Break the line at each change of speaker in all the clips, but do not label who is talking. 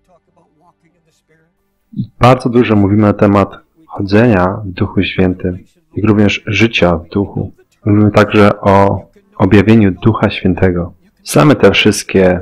Bardzo dużo mówimy na temat chodzenia w Duchu Świętym, jak również życia w Duchu. Mówimy także o objawieniu Ducha Świętego. Znamy te wszystkie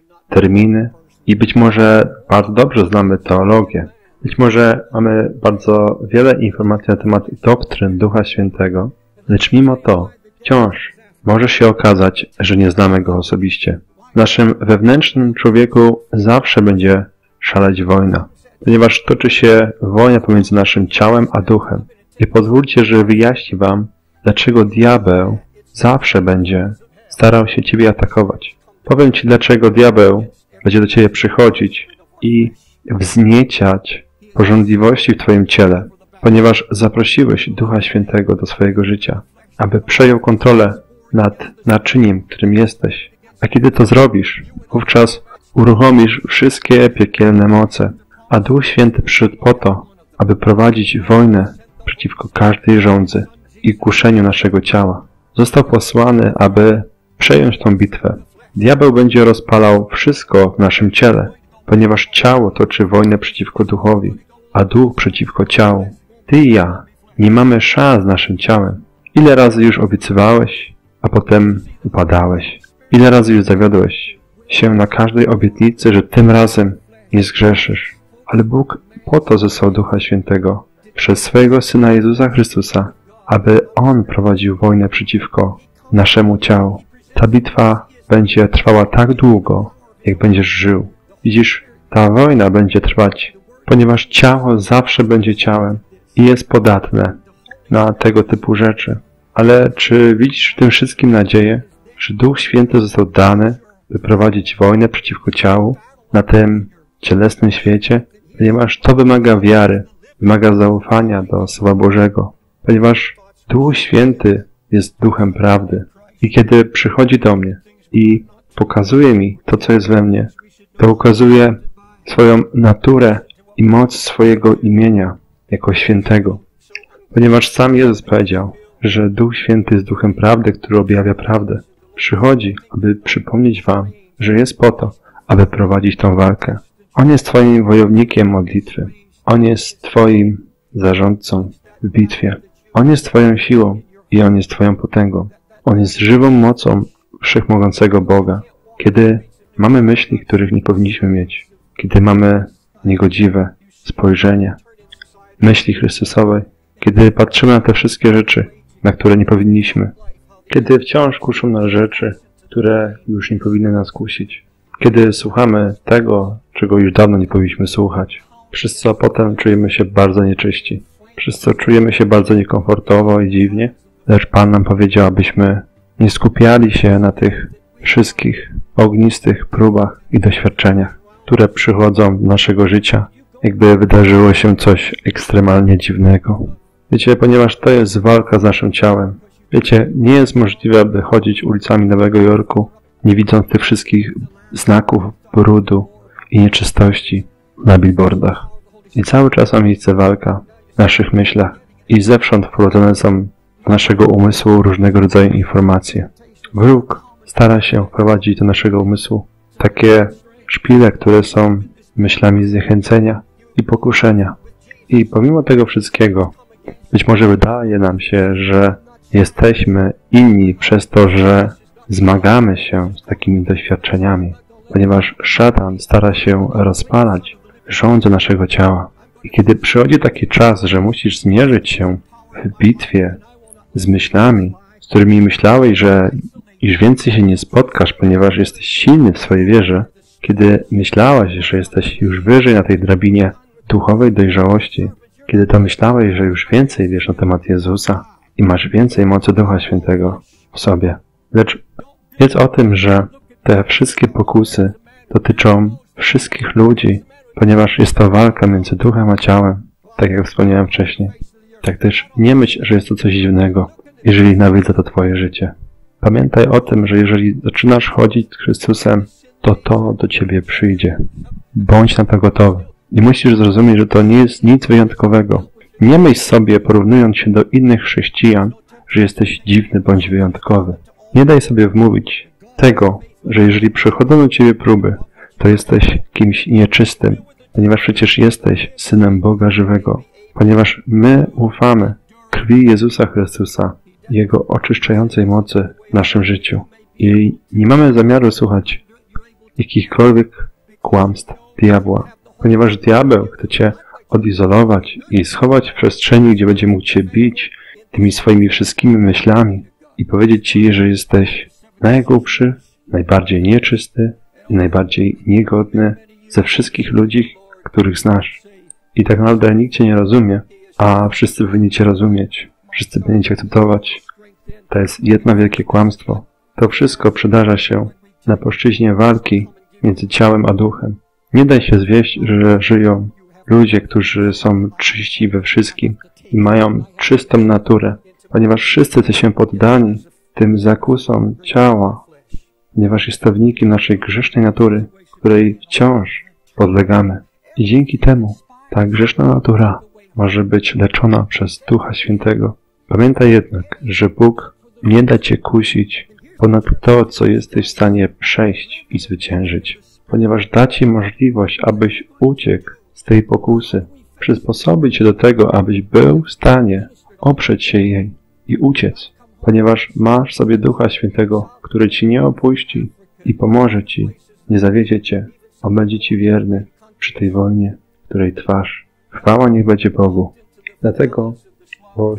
terminy i być może bardzo dobrze znamy teologię. Być może mamy bardzo wiele informacji na temat doktryn Ducha Świętego, lecz mimo to wciąż może się okazać, że nie znamy Go osobiście. W naszym wewnętrznym człowieku zawsze będzie szaleć wojna, ponieważ toczy się wojna pomiędzy naszym ciałem a duchem. I pozwólcie, że wyjaśnię Wam, dlaczego diabeł zawsze będzie starał się Ciebie atakować. Powiem Ci, dlaczego diabeł będzie do Ciebie przychodzić i wzniecać pożądliwości w Twoim ciele, ponieważ zaprosiłeś Ducha Świętego do swojego życia, aby przejął kontrolę nad naczyniem, którym jesteś. A kiedy to zrobisz, wówczas uruchomisz wszystkie piekielne moce, a Duch Święty przyszedł po to, aby prowadzić wojnę przeciwko każdej żądzy i kuszeniu naszego ciała. Został posłany, aby przejąć tą bitwę. Diabeł będzie rozpalał wszystko w naszym ciele, ponieważ ciało toczy wojnę przeciwko duchowi, a duch przeciwko ciału. Ty i ja nie mamy szans z naszym ciałem. Ile razy już obiecywałeś, a potem upadałeś? Ile razy już zawiodłeś się na każdej obietnicy, że tym razem nie zgrzeszysz? Ale Bóg po to zesłał Ducha Świętego przez swojego Syna Jezusa Chrystusa, aby On prowadził wojnę przeciwko naszemu ciału. Ta bitwa będzie trwała tak długo, jak będziesz żył. Widzisz, ta wojna będzie trwać, ponieważ ciało zawsze będzie ciałem i jest podatne na tego typu rzeczy. Ale czy widzisz w tym wszystkim nadzieję, że Duch Święty został dany, by prowadzić wojnę przeciwko ciału na tym cielesnym świecie? Ponieważ to wymaga wiary, wymaga zaufania do Słowa Bożego, ponieważ Duch Święty jest Duchem Prawdy. I kiedy przychodzi do mnie i pokazuje mi to, co jest we mnie, to ukazuje swoją naturę i moc swojego imienia jako świętego. Ponieważ sam Jezus powiedział, że Duch Święty jest Duchem Prawdy, który objawia prawdę. Przychodzi, aby przypomnieć Wam, że jest po to, aby prowadzić tą walkę. On jest Twoim wojownikiem modlitwy. On jest Twoim zarządcą w bitwie. On jest Twoją siłą i On jest Twoją potęgą. On jest żywą mocą wszechmogącego Boga. Kiedy mamy myśli, których nie powinniśmy mieć, kiedy mamy niegodziwe spojrzenie myśli Chrystusowej, kiedy patrzymy na te wszystkie rzeczy, na które nie powinniśmy, kiedy wciąż kuszą nas rzeczy, które już nie powinny nas kusić, kiedy słuchamy tego, czego już dawno nie powinniśmy słuchać, przez co potem czujemy się bardzo nieczyści, przez co czujemy się bardzo niekomfortowo i dziwnie, lecz Pan nam powiedział, abyśmy nie skupiali się na tych wszystkich ognistych próbach i doświadczeniach, które przychodzą do naszego życia, jakby wydarzyło się coś ekstremalnie dziwnego. Wiecie, ponieważ to jest walka z naszym ciałem. Wiecie, nie jest możliwe, aby chodzić ulicami Nowego Jorku, nie widząc tych wszystkich znaków brudu i nieczystości na billboardach. I cały czas ma miejsce walka w naszych myślach i zewsząd wprowadzone są do naszego umysłu różnego rodzaju informacje. Wróg stara się wprowadzić do naszego umysłu takie szpile, które są myślami zniechęcenia i pokuszenia. I pomimo tego wszystkiego, być może wydaje nam się, że jesteśmy inni przez to, że zmagamy się z takimi doświadczeniami, ponieważ szatan stara się rozpalać żądze naszego ciała. I kiedy przychodzi taki czas, że musisz zmierzyć się w bitwie z myślami, z którymi myślałeś, że już więcej się nie spotkasz, ponieważ jesteś silny w swojej wierze, kiedy myślałeś, że jesteś już wyżej na tej drabinie duchowej dojrzałości, kiedy to myślałeś, że już więcej wiesz na temat Jezusa i masz więcej mocy Ducha Świętego w sobie. Lecz wiedz o tym, że te wszystkie pokusy dotyczą wszystkich ludzi, ponieważ jest to walka między duchem a ciałem, tak jak wspomniałem wcześniej. Tak też nie myśl, że jest to coś dziwnego, jeżeli nawiedza to Twoje życie. Pamiętaj o tym, że jeżeli zaczynasz chodzić z Chrystusem, to do Ciebie przyjdzie. Bądź na to gotowy. I musisz zrozumieć, że to nie jest nic wyjątkowego. Nie myśl sobie, porównując się do innych chrześcijan, że jesteś dziwny bądź wyjątkowy. Nie daj sobie wmówić tego, że jeżeli przychodzą do Ciebie próby, to jesteś kimś nieczystym, ponieważ przecież jesteś Synem Boga żywego, ponieważ my ufamy krwi Jezusa Chrystusa, Jego oczyszczającej mocy w naszym życiu. I nie mamy zamiaru słuchać jakichkolwiek kłamstw diabła, ponieważ diabeł chce cię odizolować i schować w przestrzeni, gdzie będzie mógł cię bić tymi swoimi wszystkimi myślami i powiedzieć ci, że jesteś najgłupszy, najbardziej nieczysty i najbardziej niegodny ze wszystkich ludzi, których znasz. I tak naprawdę nikt cię nie rozumie, a wszyscy powinni cię rozumieć. Wszyscy powinni cię akceptować. To jest jedno wielkie kłamstwo. To wszystko przydarza się na płaszczyźnie walki między ciałem a duchem. Nie daj się zwieść, że żyją ludzie, którzy są czyści we wszystkim i mają czystą naturę, ponieważ wszyscy jesteśmy poddani tym zakusom ciała, ponieważ jest to wynikiem naszej grzesznej natury, której wciąż podlegamy. I dzięki temu ta grzeszna natura może być leczona przez Ducha Świętego. Pamiętaj jednak, że Bóg nie da cię kusić ponad to, co jesteś w stanie przejść i zwyciężyć, ponieważ da ci możliwość, abyś uciekł z tej pokusy, przysposobić się do tego, abyś był w stanie oprzeć się jej i uciec, ponieważ masz sobie Ducha Świętego, który ci nie opuści i pomoże ci, nie zawiedzie cię, on będzie ci wierny przy tej wojnie, której trwasz. Chwała niech będzie Bogu. Dlatego po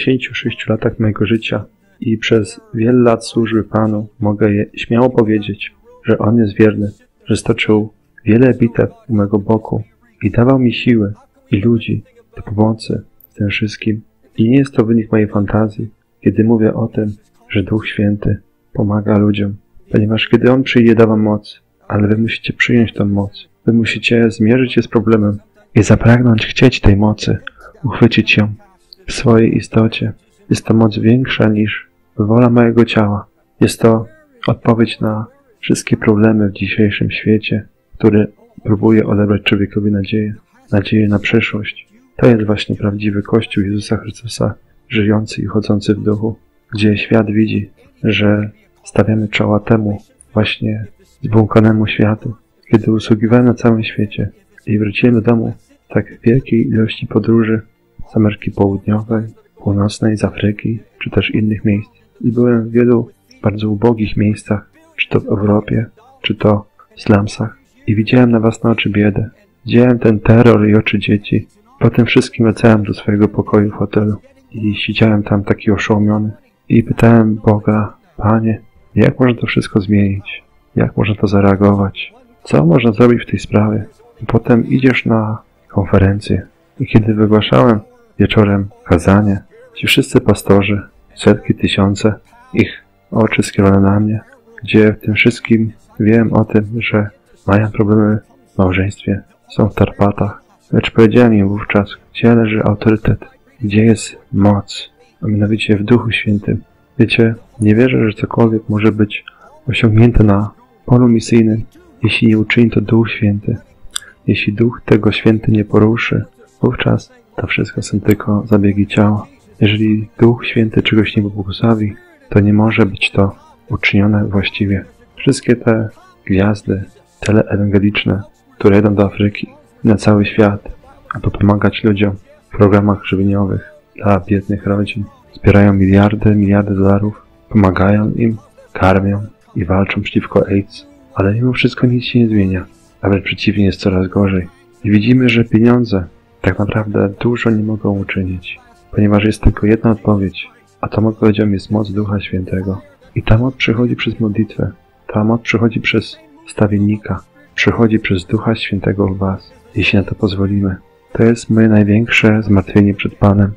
76 latach mojego życia i przez wiele lat służby Panu mogę śmiało powiedzieć, że On jest wierny, że stoczył wiele bitew u mego boku i dawał mi siły i ludzi do pomocy w tym wszystkim. I nie jest to wynik mojej fantazji, kiedy mówię o tym, że Duch Święty pomaga ludziom, ponieważ kiedy On przyjdzie, da wam moc, ale wy musicie przyjąć tę moc. Wy musicie zmierzyć się z problemem i zapragnąć chcieć tej mocy, uchwycić ją w swojej istocie. Jest to moc większa niż wola mojego ciała. Jest to odpowiedź na wszystkie problemy w dzisiejszym świecie, który próbuje odebrać człowiekowi nadzieję. Nadzieję na przyszłość. To jest właśnie prawdziwy Kościół Jezusa Chrystusa, żyjący i chodzący w duchu, gdzie świat widzi, że stawiamy czoła temu właśnie zbłąkanemu światu. Kiedy usługiwałem na całym świecie i wróciłem do domu z tak wielkiej ilości podróży z Ameryki Południowej, Północnej, z Afryki, czy też innych miejsc. I byłem w wielu bardzo ubogich miejscach, czy to w Europie, czy to w slumsach. I widziałem na własne oczy biedę. Widziałem ten terror i oczy dzieci. Po tym wszystkim wracałem do swojego pokoju w hotelu i siedziałem tam taki oszołomiony. I pytałem Boga, Panie, jak można to wszystko zmienić? Jak można to zareagować? Co można zrobić w tej sprawie? I potem idziesz na konferencję. I kiedy wygłaszałem wieczorem kazanie, ci wszyscy pastorzy, setki, tysiące, ich oczy skierowane na mnie, gdzie w tym wszystkim wiem o tym, że mają problemy w małżeństwie, są w tarapatach. Lecz powiedziałem im wówczas, gdzie leży autorytet, gdzie jest moc, a mianowicie w Duchu Świętym. Wiecie, nie wierzę, że cokolwiek może być osiągnięte na polu misyjnym, jeśli nie uczyni to Duch Święty. Jeśli Duch tego Święty nie poruszy, wówczas to wszystko są tylko zabiegi ciała. Jeżeli Duch Święty czegoś nie pobłogosławi, to nie może być to uczynione właściwie. Wszystkie te gwiazdy teleewangeliczne, które jedą do Afryki i na cały świat, aby pomagać ludziom w programach żywieniowych dla biednych rodzin, zbierają miliardy dolarów, pomagają im, karmią i walczą przeciwko AIDS, ale mimo wszystko nic się nie zmienia, a wręcz przeciwnie, jest coraz gorzej. I widzimy, że pieniądze tak naprawdę dużo nie mogą uczynić, ponieważ jest tylko jedna odpowiedź, a tą odpowiedzią jest moc Ducha Świętego. I ta moc przychodzi przez modlitwę, ta moc przychodzi przez stawiennika, przychodzi przez Ducha Świętego w was, jeśli na to pozwolimy. To jest moje największe zmartwienie przed Panem,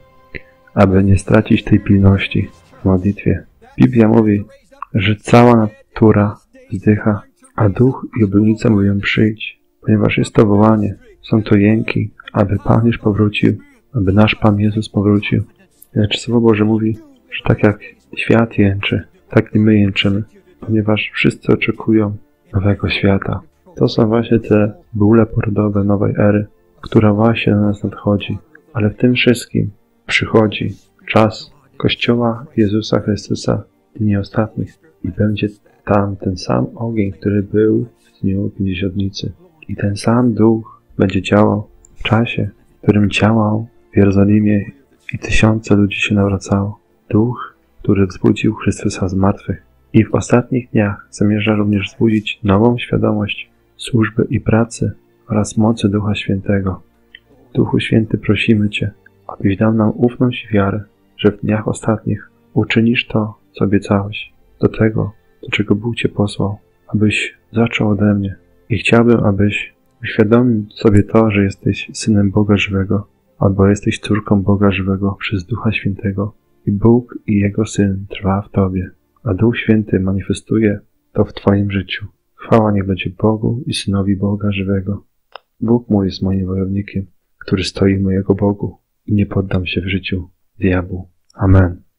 aby nie stracić tej pilności w modlitwie. Biblia mówi, że cała natura wzdycha, a duch i obludnica mówią przyjdź, ponieważ jest to wołanie, są to jęki, aby Pan już powrócił, aby nasz Pan Jezus powrócił. Lecz Słowo Boże mówi, że tak jak świat jęczy, tak i my jęczymy, ponieważ wszyscy oczekują nowego świata. To są właśnie te bóle porodowe nowej ery, która właśnie na nas nadchodzi. Ale w tym wszystkim przychodzi czas Kościoła Jezusa Chrystusa w dni ostatnich i będzie tam ten sam ogień, który był w dniu Pięćdziesiątnicy. I ten sam Duch będzie działał w czasie, w którym działał w Jerozolimie i tysiące ludzi się nawracało. Duch, który wzbudził Chrystusa z martwych. I w ostatnich dniach zamierza również wzbudzić nową świadomość służby i pracy oraz mocy Ducha Świętego. Duchu Święty, prosimy Cię, abyś dał nam ufność i wiarę, że w dniach ostatnich uczynisz to, co obiecałeś, do tego, do czego Bóg Cię posłał, abyś zaczął ode mnie. I chciałbym, abyś uświadomił sobie to, że jesteś Synem Boga Żywego, albo jesteś córką Boga Żywego przez Ducha Świętego i Bóg i Jego Syn trwa w Tobie, a Duch Święty manifestuje to w Twoim życiu. Chwała niech będzie Bogu i Synowi Boga Żywego. Bóg mój jest moim wojownikiem, który stoi mojego Bogu i nie poddam się w życiu diabłu. Amen.